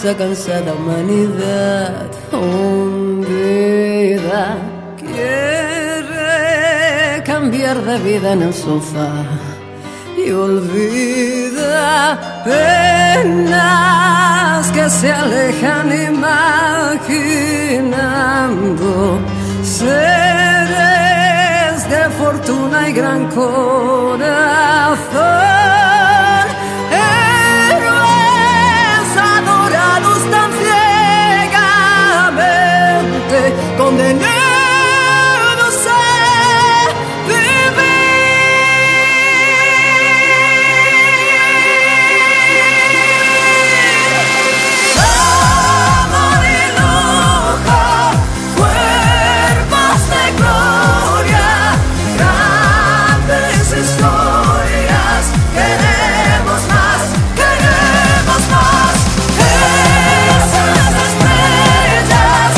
esta cansada humanidad hundida quiere cambiar de vida en el sofá y olvida penas que se alejan imaginando seres de fortuna y gran corazón. Condenados a vivir. Amor y lujo, cuerpos de gloria, grandes historias. Queremos más, queremos más. Esas estrellas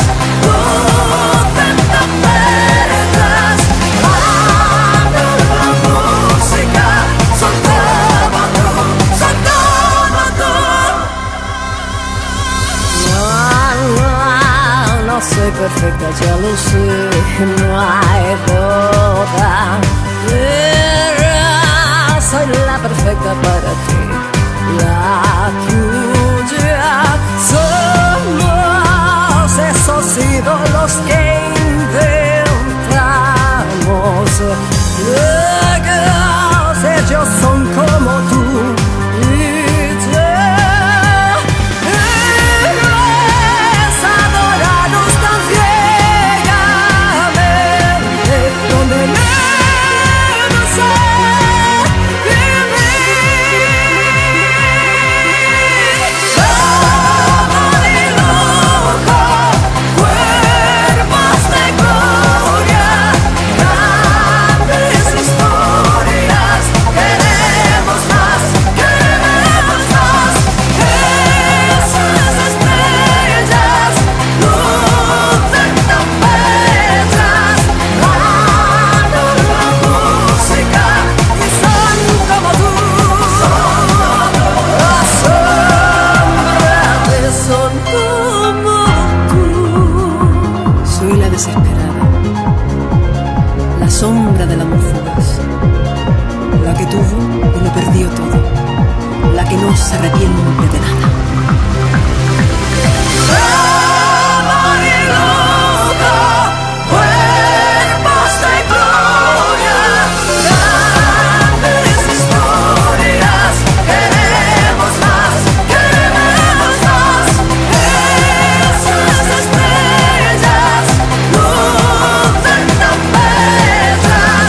soy perfecta, ya lo sé, no hay boda, pero soy la perfecta para ti, la tuya. Somos esos ídolos que inventamos, locos, ellos son como tú. Sombra del amor fugaz, la que tuvo y lo perdió todo, la que no se arrepiente de nada. Amor y lujo, cuerpos de gloria, grandes historias. Queremos más, queremos más. Esas estrellas lucen tan bellas.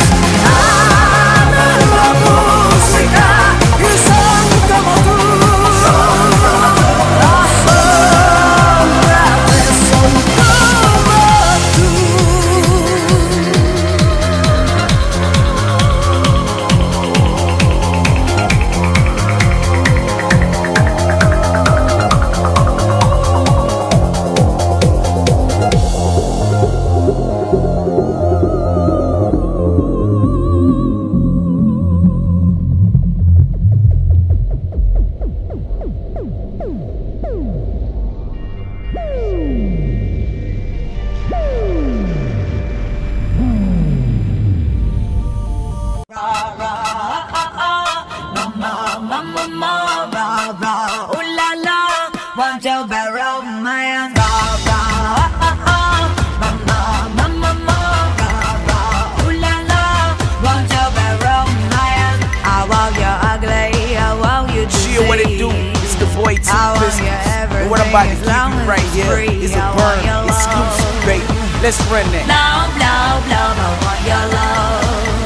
What it do? It's the boy T-Business. And what I'm about to give you right here is a burn exclusive, baby. Let's run that. Love, love, love, I want your love.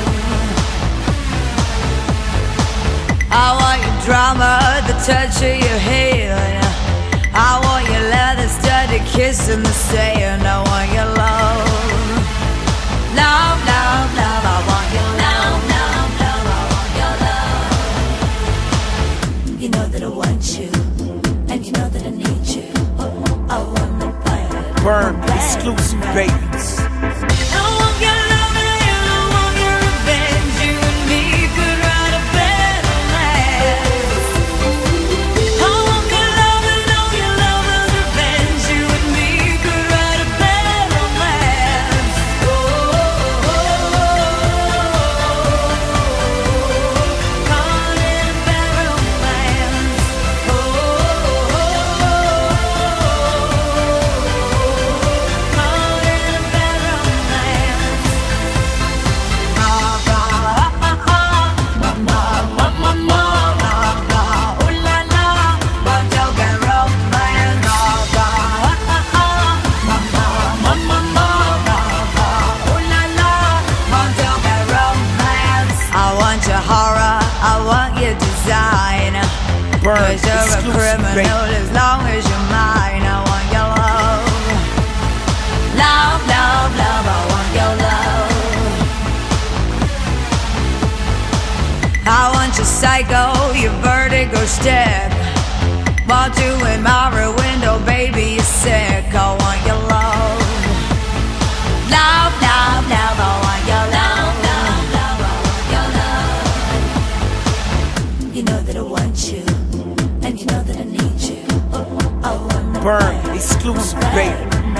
I want your drama, the touch of your hand. I want your leather studded kiss in the sand. I want your love. Love, love, love, I want your love. Love, love, I want your love. You know that I want you, and you know that I need you. I want the bad. Burn exclusive, babies. I want your love and I want your revenge. You and me could write a better life. I want your love and know your love baby. As long as you're mine, I want your love. Love, love, love, I want your love. I want your psycho, your vertigo step. While doing my rear window, baby, you're sick. I want your love. Love, love, love, I want your love. Love, love, I want your love. You know that I want you, and you know that I need you. I want Burn, exclusive, baby.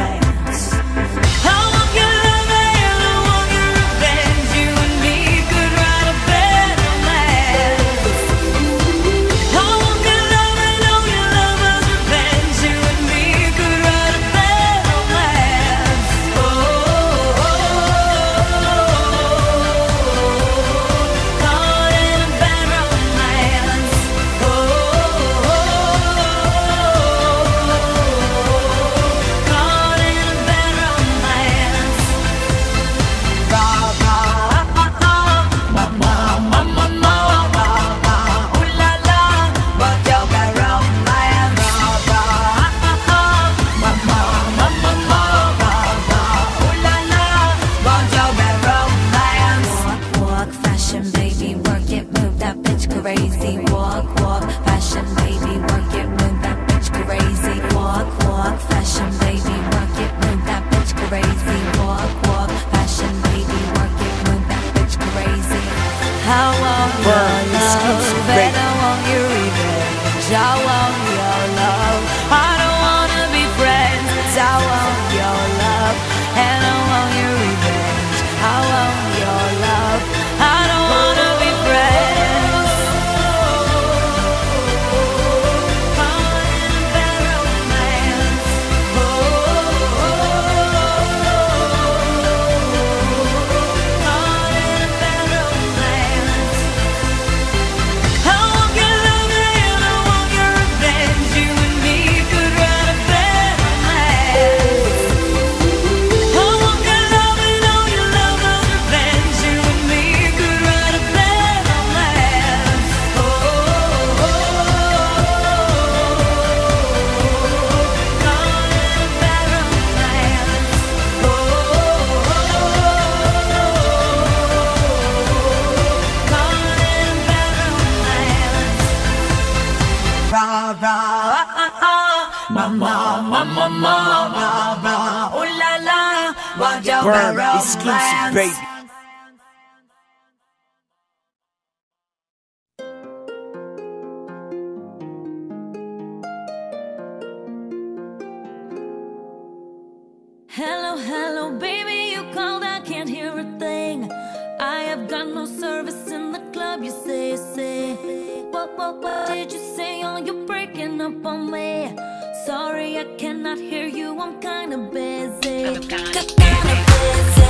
Burn, exclusive, baby. Hello, hello, baby, you called, I can't hear a thing. I have got no service in the club, you say. What did you say? Oh, you're breaking up on me. Sorry, I cannot hear you, I'm kinda busy. Kinda busy.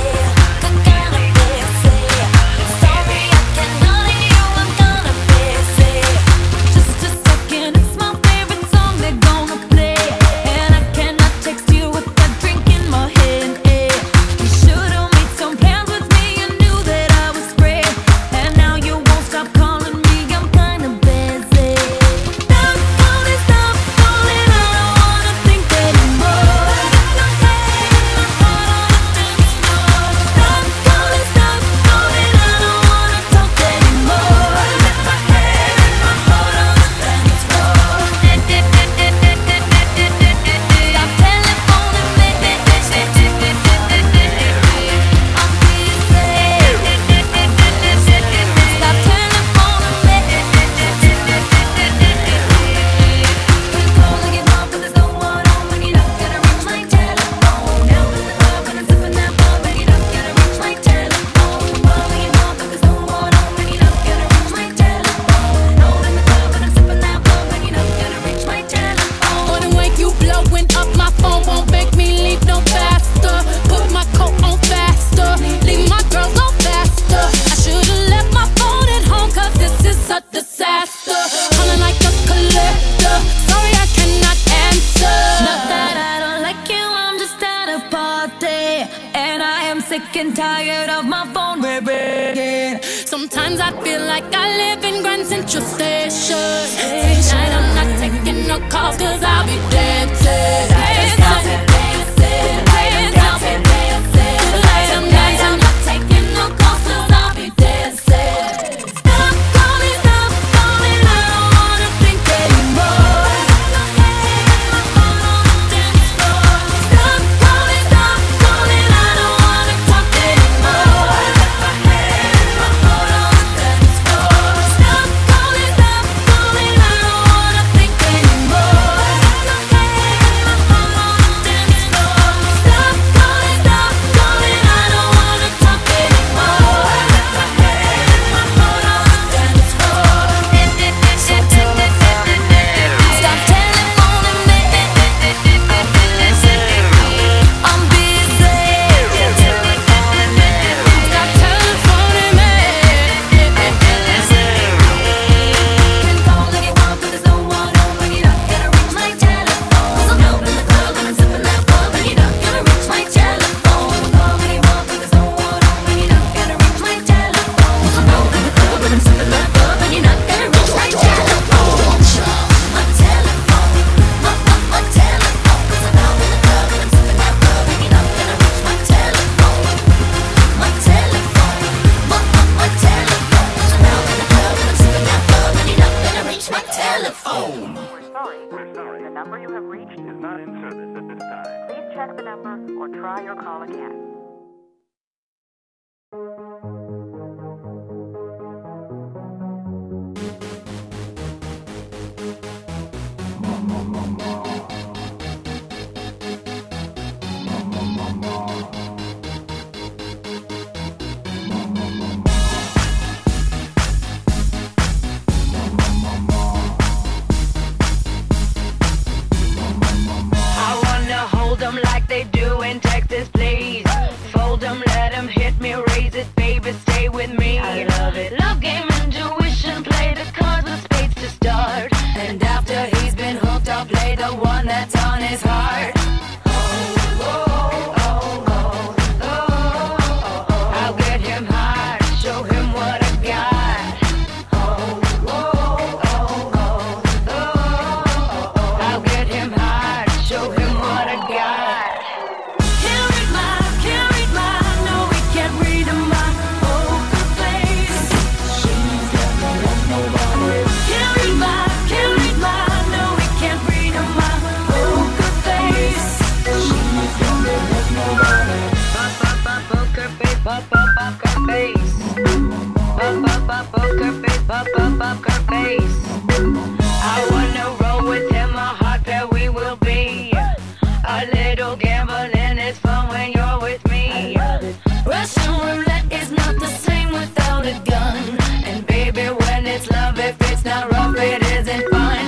Sorry, I cannot hear you, I'm kinda busy. Just a second, it's my favorite song they're gonna play. And I cannot text you with that drink in my hand. You should've made some plans with me, you knew that I was free. And now you won't stop calling me, I'm kinda busy. Stop calling, I don't wanna think anymore. My head and my heart on the dance floor. Stop calling, I don't wanna talk anymore. My head and my heart on the dance floor. Stop telephoning me. I'm busy. Stop telephoning me. Been calling it off, but there's no one on when you're not gonna reach my telephone. Now in the club when I'm sipping that ball, but you're not gonna reach my telephone. Calling it off, but there's no one on when you're not gonna reach my telephone. Now in the club when I'm sipping that ball, but you're not gonna reach my telephone. Morning wake you blowing up, my phone won't make me leave no faster. Put my coat on faster, leave my girls no faster. I should've left my phone at home, cause this is a disaster. Calling like a collector, sorry I cannot answer. Not that I don't like you, I'm just at a party. And I am sick and tired of my phone ringing. Sometimes I feel like I live in Grand Central Station. Tonight I'm not taking no calls, cause I'll be dancing. Dancing, dancing, dancing, dancing. Tonight I'm not taking no calls, cause I'll be dancing. Stop calling, I don't wanna think anymore. My phone on the dance floor. Stop calling, I don't wanna talk anymore. My phone on the dance floor. Stop calling, I don't wanna think anymore. My phone on the dance floor. Stop calling, I don't wanna talk anymore. My phone on the dance floor. Stop telephoning me. I'm busy. Stop telephoning me. Can call anyone, but there's no one home when you're not gonna reach my telephone. 'Cause I'm out in the club and I'm sipping that bub and you're not gonna reach my telephone. Call anyone, but there's no one home when you're not gonna reach my telephone. 'Cause I'm out in the club and I'm sipping that bub and you're not gonna reach my telephone. My telephone, my telephone. 'Cause I'm out in the club and I'm sipping that bub and you're not gonna reach my telephone. My telephone, my telephone. 'Cause I'm out in the club and I'm sipping that bub and you're not gonna reach my telephone. We're sorry. The number you have reached is not in service at this time. Please check the number or try your call again. I wanna hold 'em like they do in Texas, please. Fold 'em, let 'em hit me, raise it, baby, stay with me. I love it. Love game, intuition, play the cards with spades to start. And after he's been hooked, I'll play the one that's on his heart. I'll get him hard, show him what I got. I'll get him hard, show him what I got. Can't read my, no, we can't read my poker face. She's got no love, nobody. Can't read my, no, we can't read my poker face. She's got no love, nobody. Poker face, poker face. Poker face, poker face. I wanna roll with him, a hot pair we will be. A little gambling is fun when you're with me. Russian roulette is not the same without a gun. And baby, when it's love, if it's not rough, it isn't fun.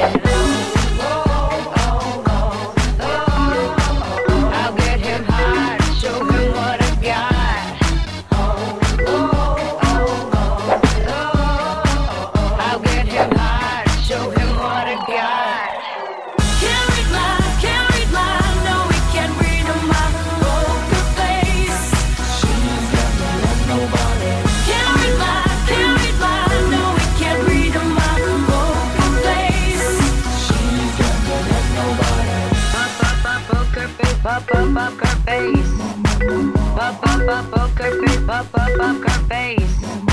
I'll get him hard, show him what I got. I'll get him hard, show him what I got. Can't read my, no, we can't read my poker face. She's got no love, nobody. Can't read my, no, we can't read my poker face. She's got no love, nobody. Poker face, poker face. Poker face, poker face.